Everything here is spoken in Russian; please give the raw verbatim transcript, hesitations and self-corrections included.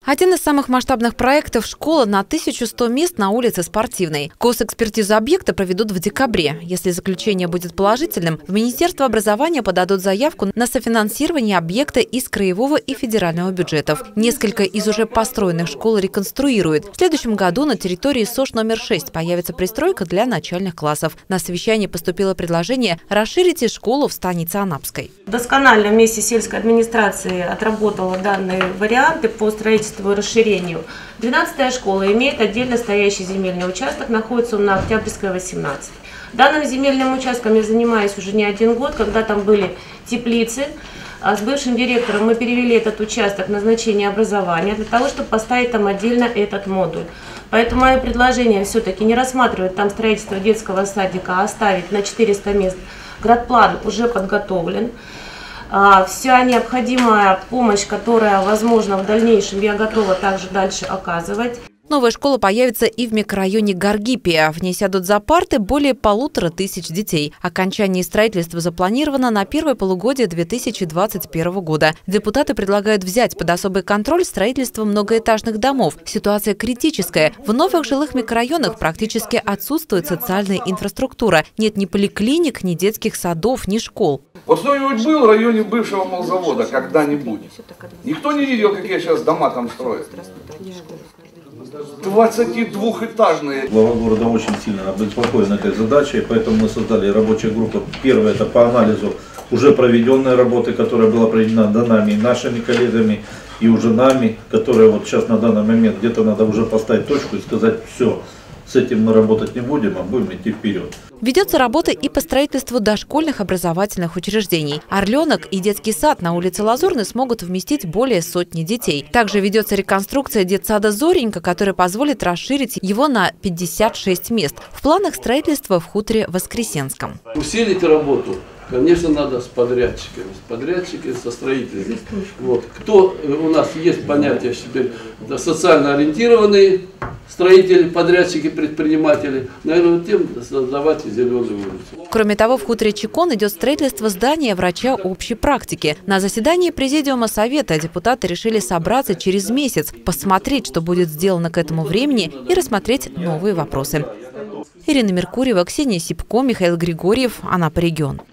Один из самых масштабных проектов – школа на тысячу сто мест на улице Спортивной. Госэкспертизу объекта проведут в декабре. Если заключение будет положительным, в Министерство образования подадут заявку на софинансирование объекта из краевого и федерального бюджетов. Несколько из уже построенных школ реконструируют. В следующем году на территории СОШ номер шесть появится пристройка для начальных классов. На совещание поступило предложение расширить и школу в станице Анапской. Досконально вместе с сельской администрацией отработала данные варианты по строительству и расширению. двенадцатая школа имеет отдельно стоящий земельный участок, находится он на Октябрьской, восемнадцать. Данным земельным участком я занимаюсь уже не один год, когда там были теплицы. С бывшим директором мы перевели этот участок на назначение образования для того, чтобы поставить там отдельно этот модуль. Поэтому мое предложение все-таки не рассматривать там строительство детского садика, а оставить на четыреста мест. Градплан уже подготовлен. Вся необходимая помощь, которая возможна в дальнейшем, я готова также дальше оказывать. Новая школа появится и в микрорайоне Гаргипия. В ней сядут за парты более полутора тысяч детей. Окончание строительства запланировано на первое полугодие две тысячи двадцать первого года. Депутаты предлагают взять под особый контроль строительство многоэтажных домов. Ситуация критическая. В новых жилых микрорайонах практически отсутствует социальная инфраструктура. Нет ни поликлиник, ни детских садов, ни школ. Вот кто-нибудь был в районе бывшего молзавода когда-нибудь? Никто не видел, какие сейчас дома там строят? двадцатидвухэтажные. Глава города очень сильно обеспокоен этой задачей, поэтому мы создали рабочую группу. Первое – это по анализу уже проведенной работы, которая была проведена до нами, нашими коллегами и уже нами, которая вот сейчас на данный момент где-то надо уже поставить точку и сказать: все, с этим мы работать не будем, а будем идти вперед. Ведется работа и по строительству дошкольных образовательных учреждений. «Орленок» и детский сад на улице Лазурной смогут вместить более сотни детей. Также ведется реконструкция детсада «Зоренька», которая позволит расширить его на пятьдесят шесть мест. В планах строительства в хуторе Воскресенском. Усилить работу, конечно, надо с подрядчиками, с подрядчиками, со строителями. Вот. Кто у нас есть понятие теперь, это социально ориентированные строители, подрядчики, предприниматели, наверное, тем создавать зеленую улицу. Кроме того, в хуторе Чекон идет строительство здания врача общей практики. На заседании Президиума Совета депутаты решили собраться через месяц, посмотреть, что будет сделано к этому времени, и рассмотреть новые вопросы. Ирина Меркурьева, Ксения Сипко, Михаил Григорьев, Анапа регион.